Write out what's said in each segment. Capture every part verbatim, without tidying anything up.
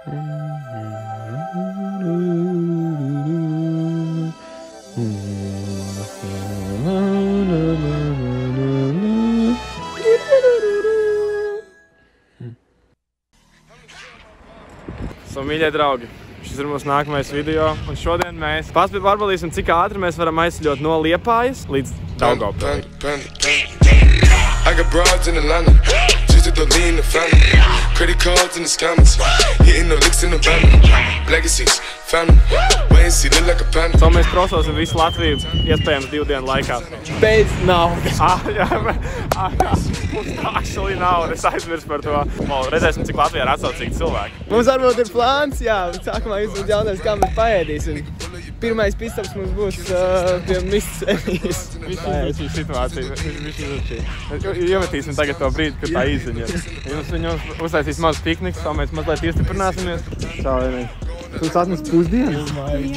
So, mīļie draugi, šis ir mūsu nākamais video, un šodien mēs pārbaudīsim, cik ātri mēs varam aizceļot no Liepājas līdz Daugavpilī. I got broads in Atlanta, just to lean the family. Credit cards in the scammers, hitting the licks in the van. Legacies, family, wait and see, look like a panda. So mēs krososim visu Latviju, iespējams divu dienu laikā. Bez naudas. Ah, jā, ah, jā, mums actually nav, es aizmirsu par to. Well, redzēsim, cik Latvijā ir atsaucīgi cilvēki. Mums varbūt ir plāns, jā, sākumā jūs būs jautājums, kā mēs paēdīsim. Pirmais pistaps mums būs uh, pie mistas Emijas. Viņš izračīja situāciju, viņš izračīja. Iemetīsim tagad to brīdi, kad tā izziņa. Jums viņus uztaisīs maz pikniks, tā mēs mazliet iestiprināsimies. Čau, Emija. Tu esi atnes pusdienas?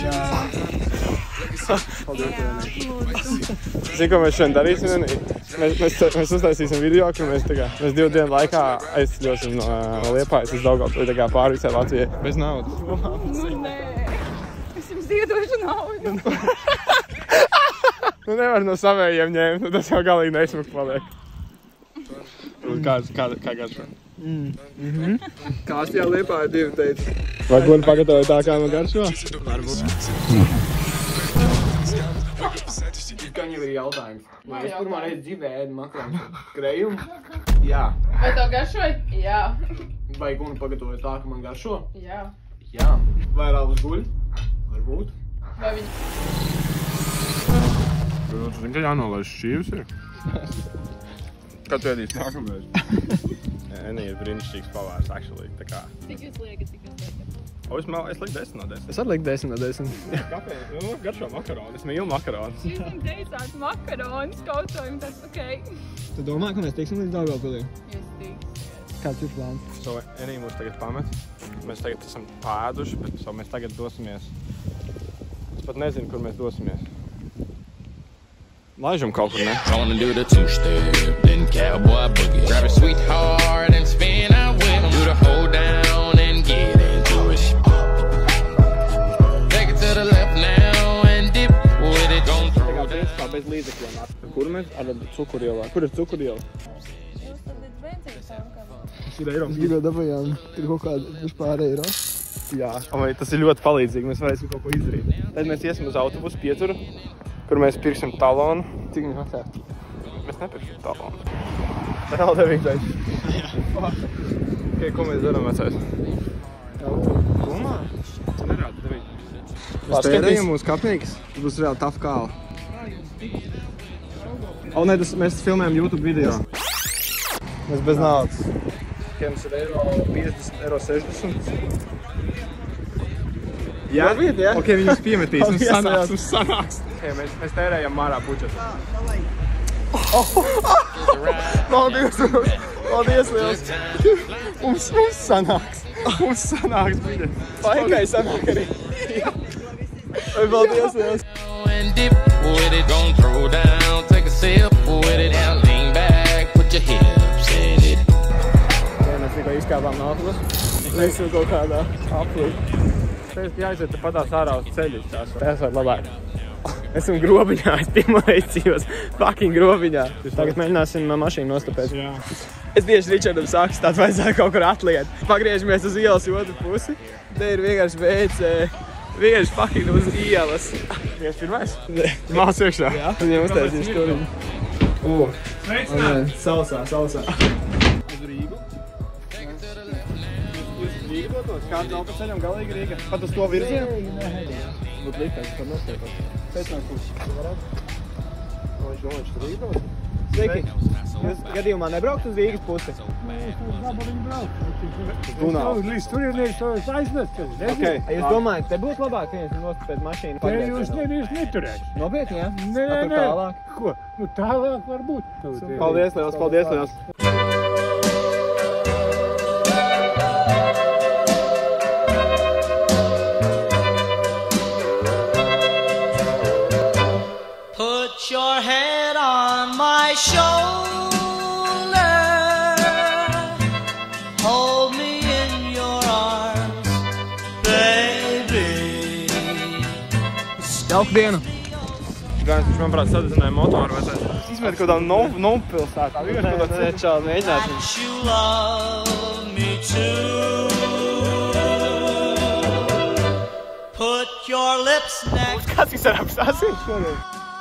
Zini, ko mēs šodien darīsim, Emija? Mēs, mēs, mēs uztaisīsim video, kur mēs, tā kā, mēs divu dienu laikā aizceļosim no, no Liepājas līdz Daugavpilī, tā kā pāri visai Latvijai. Bez naudas. Nu, nē. Es jums iedošu naudu. Nu nevar no savējiem ņēmt, nu tas jau galīgi neizsmukt paliek. Kā, kā, kā garšo? Mm. Mm-hmm. Kāds jau Liepāja divi teica. Vai guli pagatavoja tā, kā man garšo? Varbūt. Gan jau ir jautājums. Vai es pirmā reizi dzīvē ēdu makaronu krejumu? Jā. Vai tev garšoja? Jā. Vai guli pagatavoja tā, ka man garšo? Jā. Jā. Vai Rāvus guļ? Varbūt. Vai viņi? Tu zini, ka jānolaiž šķīvs ir? Kad tu ēdīsi nākamreiz? Enija ir brīnišķīgs pavārs, actually, tā kā. Cik jūs liekat, cik jūs liekat? O, es, man, es liku desmit no desmit. Es arī liku desmit no desmit. Kāpēc? Nu, garšo makaronu, es mīlu makaronu. Jūs viņam teicāt makaronis, kaut ko jums tāds, okei. Tu domā, ka mēs tiksim līdz Daugavpilī? Jūs tiksiet. Kāds ir plāns? So, Enija mūs tagad pamet. Mēs tagad esam pāēduši, bet so, mēs tagad dosimies. Es pat nezinu, kur mēs dosimies. Laižam kaut kur, ne? Gonna do the two-step, then cowboy boogie. Grab a sweetheart and spin out with him. Do the hold down and get into it. Take it to the left now and dip with it. Gonna throw Tagad down. principā bez līdzekļiem. Kur mēs? Ar cukurielā. Kur ir cukuriela? Jūs tad ir benzīns tankam. Tas ir eiro. Mēs gribētu dabājām, ir kaut kāda vispār eiro. Jā. Vai tas ir ļoti palīdzīgi, mēs varēsim kaut ko izdarīt. Tad mēs iesim uz autobusu pieturu, kur mēs pirksim talonu. Cik viņi maksā? Mēs nepirksim talonu. Tā nav devītais. Okay, ko mēs darām, vecais? Domā? Tu nerādi devītais. Mēs tērējam mūsu kapnīgas, tas būs reāli tough kāla. O, ne, tas, mēs filmējam YouTube video. Mēs bez naudas. Okay, mums ir eiro piecdesmit, eiro sešdesmit. Jā? Varbūt, jā? Ok, viņus piemetīs, mums Paldies, sanāks, jā. mums sanāks. Okay, mēs, mēs tērējam mārā budžetu. Paldies, paldies liels. Mums, mums sanāks, mums sanāks biļeti. Paikai sanāk arī. Vai paldies liels. And dip with it. Gonna throw down, take a sip with it. Now lean back, put your hips in it. Okay, mēs tikko izkāpām no autobusu. Mēs esam kaut kādā aplī. Šeit jāiziet patās ārā uz ceļu. Tas var labāk. Esam grobiņā, es pirmo reizi dzīvos fucking grobiņā. Tagad mēģināsim mašīnu nostapēt. Jā. Es tieši Ričardam saku, tādu vajadzētu kaut kur atliet. Pagriežamies uz ielas otru pusi. Te ir vienkārši veids, vienkārši fucking uz ielas. Viens pirmais? Ne. Māc iekšā. Jā, viņiem uztaisīs turiņu. U, Sveicināt! sausā, sausā. Uz Rīgu. Jūs uz Rīgu dotos? Kāds nav pa ceļam galīgi Rīga? Pat uz to virzienu? Būtu liktais, kad nostiepot. Sveicināt, kurš tu varētu? No, viņš domā, viņš tur Rīgu dodas? Sveiki. Jūs gadījumā nebraukt uz Rīgas pusi? Dunāvu. Līdz turienēs aizvest. Okay. Jūs domājat, te būtu labāk viens nostapēt mašīnu? Te jūs nevies neturēt. Nopietni, jā? Nē, A, tur nē. tālāk. Ko? Nu tālāk var būt. Paldies liels, paldies liels. Put your head on my shoulder, hold me in your arms, Jauku dienu. Gāns, viņš, manuprāt, sadedzināja motoru vajadzētu. Es izmēru kaut kādā Novu pilsētā. Vienkārši kaut kādā cečāli mēģināsim. You love me too. Put your lips next. Kāds viņš ar apstāsies šodien?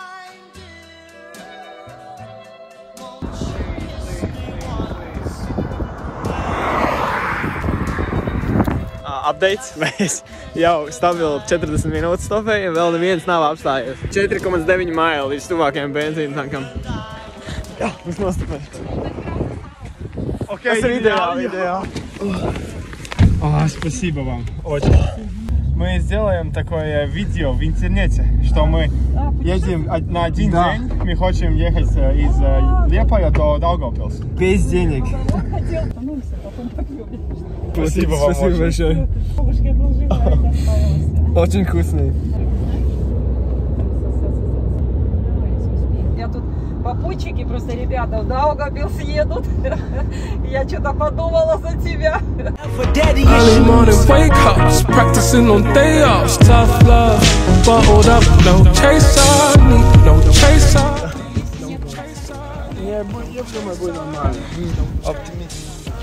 Updates. Mēs jau stabili četrdesmit minūtes stopējam, vēl neviens nav apstājies. četri komats deviņi maili līdz tuvākajam benzīna tankam. Jā, mums nostopēs. Okay, Tas ir ideāli, ideāli. А, спасибо вам. Очень. Мы сделаем такое видео в интернете, что мы едем на один Да. день. Мы хотим ехать из Лепая до Даугавпилса. Без денег. Спасибо вам Спасибо очень. большое. Очень вкусный. Я тут попутчики, просто ребята в Даугавпилс едут. Я что-то подумала за тебя. Early morning wake ups, practicing on day offs. Tough love, bottled up, no chaser, need no chaser. Я думаю, будет нормально. Оптимист.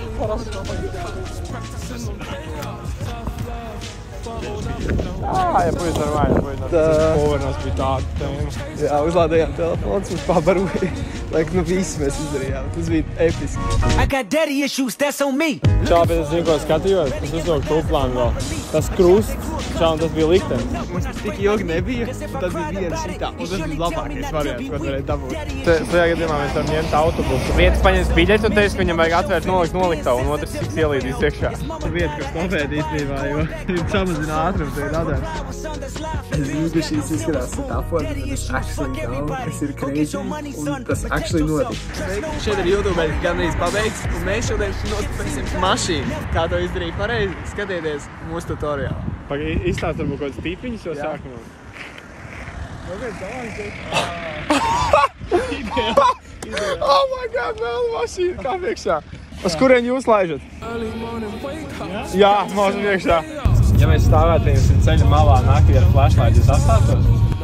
А, я будет нормально, будет нормально. Да. Повар нас bija tāda tēma. Jā, uzlādējām telefons, mums pabaroja. Laik, nu viss mēs izdarījām. Tas bija episki. I got daddy issues, that's on me. Čā, bet es zinu, ko skatījos. Es uzlūku tūplānu vēl. Tas krusts, čā, un tas bija liktenis. Mums tas tik ilgi nebija, un tad bija viena šitā. Un tas bija labākais variants, ko varēja dabūt. Tajā gadījumā mēs varam ņemt autobusu. Viens paņems biļeti un teiks, ka viņam vajag atvērt nolikt noliktavu, un otrs tiks ielīdīs iekšā. Tur vieta, kas stopēt īstenībā, jo ir samazina ātrums, ir radars. Es zinu, ka šīs izskatās metafora, bet tas actually nav, tas ir crazy, un tas actually notika. Šeit ir YouTube gandrīz pabeigts, un mēs šodien nostupēsim mašīnu. Kā to izdarīt pareizi, skatieties mūsu tutoriālu. Pagaid, izstāst varbūt kaut kāds tīpiņas jau sākumā. Oh my god, vēl mašīna kā priekšā. Uz kurien jūs laižat? Jā, mūsu priekšā. Ja mēs stāvētu jums ceļa malā naktī ar flashlight, jūs atstātos?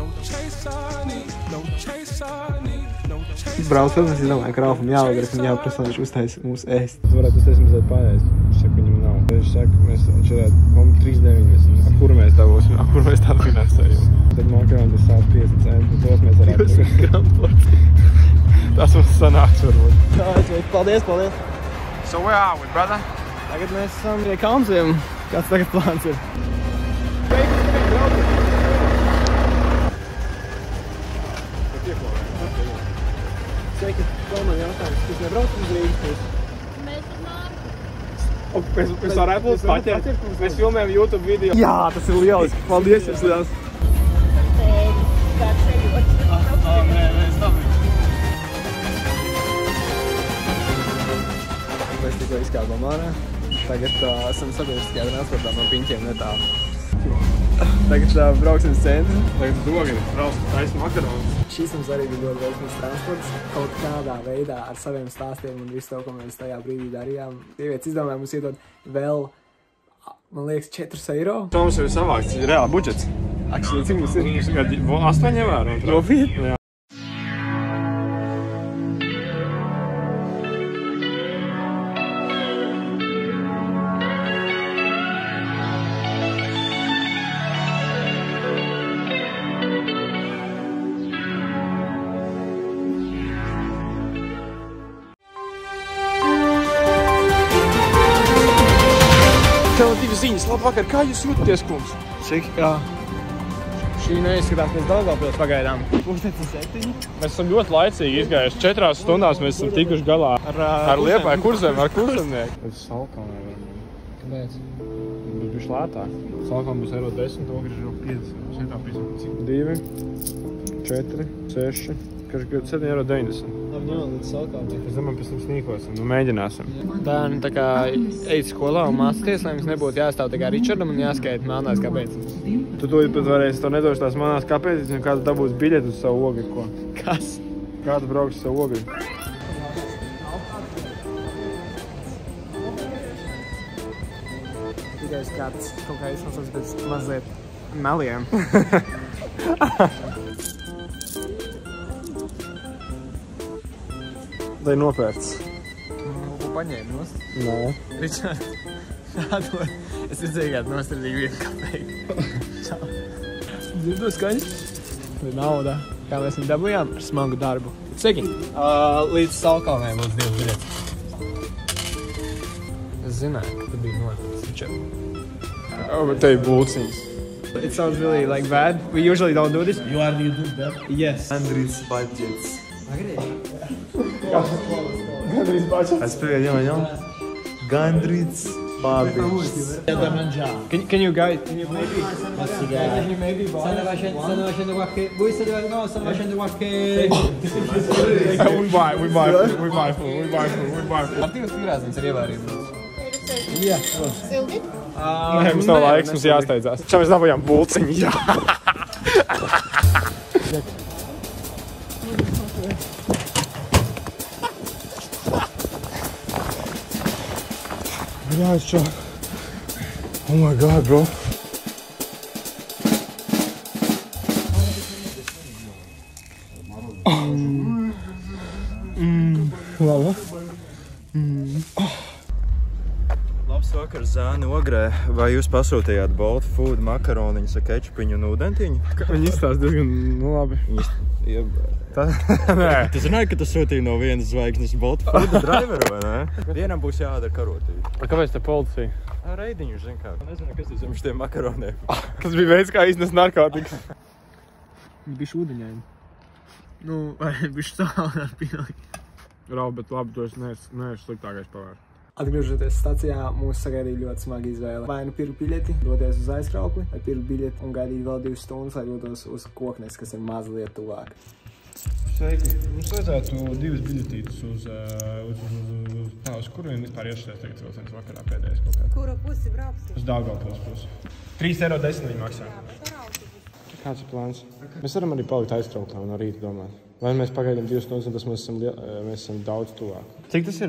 Braucot, mēs izdomājam, ka Ralfam jāvagara, ka viņam jāprasa, viņš uztais mūs ēst. Tas varētu uztais mazliet paēst. Viņš saka, viņam nav. Viņš saka, mēs šodien mums trīs deviņas. Ar kuru mēs dabūsim? Ar kuru mēs tādu finansējumu? Tad mokajām tas sāc pieci centi. Tos mēs varētu. Tas mums sanāks varbūt. Paldies, paldies. So where are we, brother? Tagad mēs esam pie Kalnsiem. Kāds tagad plāns ir? Sveiki, vēl man jautājums. Jūs nebraucat uz Rīgas pusi? Mēs, mēs varētu būt paķert. Mēs filmējam YouTube video. Jā, tas ir lieliski. Paldies jums liels. Mēs tikko izkāpām ārā. Tagad uh, esam sabiedriskajā transportā no Piņķiem netālu. Tagad uh, brauksim uz centru. Tagad dogri, brauc, taisnu makaronus. Šīs mums arī bija ļoti veiksmīgs transports. Kaut kādā veidā ar saviem stāstiem un visu to, ko mēs tajā brīdī darījām. Sievietes izdomāja mums iedod vēl, man liekas, četrus eiro. To mums jau ir savāks, ir reāli budžets. Actually, cik mums ir? Astoņiem vērā. Nopietni? Jā. Tev divi ziņas. Labvakar, kā jūs jūtaties, kungs? Cik? Jā. Šī neizskatās pēc Daugavpils pagaidām. Pusdesmit septiņi. Mēs esam ļoti laicīgi izgājuši. Četrās stundās mēs esam tikuši galā ar, ar Liepāju kurzem, ar kurzemnieku. Uz Salkalnē vēl. Kāpēc? Būs bišķi lētāk. Salkalnē būs eiro desmit, ogri ir piecdesmit. Šeit piecdesmit. Divi, četri, seši, septiņi eiro deviņdesmit. Labi, nu, līdz Salkalnē. Es domāju, pēc tam sniekosim. Nu, mēģināsim. Bērni tā kā eit skolā un mācīties, lai mums nebūtu jāstāv tā kā Ričardam un jāskaita melnās kāpēc. Tu to pat varēsi, to nedošu tās manās kāpēc, un kāds dabūs biļeti uz savu ogri, ko? Kas? Kāds brauks uz savu ogri? Tikai skats kaut kā izsmasas, bet mazliet meliem. Lai nopērts. Ko paņēmi nost? Nē. Ričard, tādu, es redzēju, kādu nostradīju vienu kafēju. Dzirdo skaņas? Vai nauda. Kā mēs viņu dabujām? Ar smagu darbu. Ciki? Uh, līdz Salkalnē būs divas biļetes. Es zināju, ka tu biji noticis. Ričard. Oh, bet te ir būciņas. It sounds really like bad. We usually don't do this. You are you do that? Yes. Hundreds budgets. Gandrīz budžets. Aspetta, vediamo. Gandrits budgets. Can, can you guys, can you maybe? Can you maybe buy? Stanno facendo, stanno facendo qualche... Voi state... No, stanno facendo qualche... We buy, we buy food, we buy food, we buy food, we buy food. Ar divas tīrāznes ir ievērījums. Jā, ilgi? Nē, mums nav laiks, mums jāsteidzās. Čā mēs dabujām bulciņu, jā. Guys, Chuck. Oh my God, bro. Mm. Mm. Lava. Mm. Oh. Labs vakar, Zāni Ogrē. Vai jūs pasūtījāt Bolt Food makaroniņus ar kečupiņu un ūdentiņu? Viņi izstās diezgan nu, labi. Ja, tā, nē. Tu zināji, ka tu sūtīji no vienas zvaigznes Bolt Food driveru, vai ne? Vienam būs jādara karotība. Kāpēc te policija? Reidiņu, zin kā. Nezinu, kas tas ir šitiem makaroniem. Tas bija veids, kā iznest narkotikas. Viņi bišķi ūdeņaini. Nu, vai bišķi tālāk ar pilī. Rau, bet labi, tu esi neesi sliktākais pavārs. Atgriežoties stacijā, mūs sagaidīja ļoti smaga izvēle. Vai nu pirkt biļeti, doties uz aizkraukli, vai pirkt biļeti un gaidīt vēl divas stundas, lai dotos uz Koknes, kas ir mazliet tuvāk. Sveiki. Mums vajadzētu divas biļetītes uz, uz, uz, uz, tā, uz kuru vien vispār iešties tagad vilciens vakarā pēdējais kaut kā. Kura pusi brauksim? Uz Daugavpils pusi. trīs eiro desmit viņi maksā. Kāds ir plāns? Mēs varam arī palikt aizkrauklā un no rīta domāt. Vai mēs pagaidām divas stundas un tas mēs esam, mēs esam daudz tuvāk. Cik tas ir?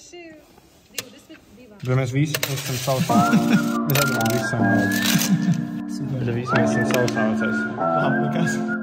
Bet mēs visi esam sausāvācais. Mēs atbrām visi esam daudz. Bet visi mēs esam sausāvācais. Labi, kas?